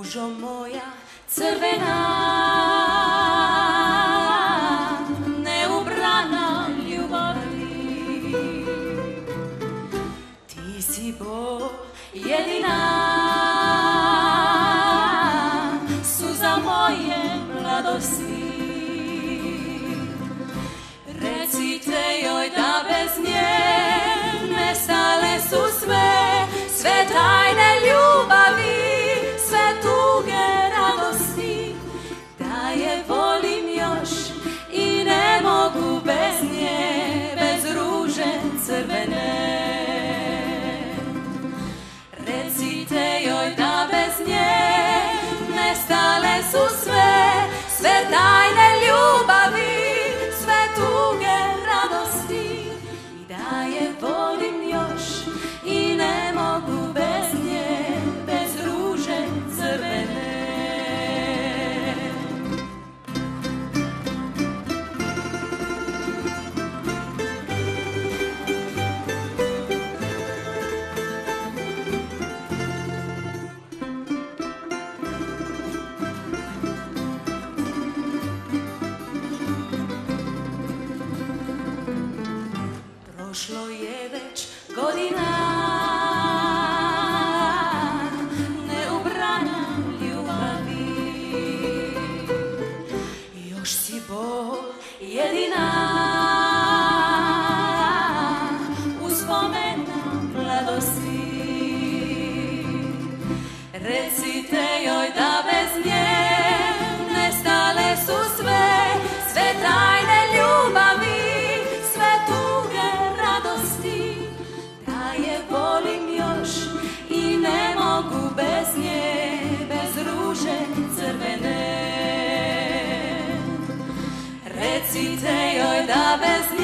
Ružo moja crvena, neubrana ljubavi, ti si bol jedina, suza moje mladosti. Recite joj da bez nje nestale su sve tajne ljubavi, sve tuge radosti, da je volim još i ne mogu bez nje, bez ruže crvene. Recite joj da bez nje nestale su sve tajne ljubavi, sve tuge radosti, i da je volim još i ne mogu bez nje, bez ruže crvene. Prošlo je već godina, neubrana ljubavi, još si bol jedina, uspomena mladosti. Recite joj da bez nje nestale su sve tajne ljubavi, volim još i ne mogu bez nje, bez ruže crvene. Recite joj da bez nje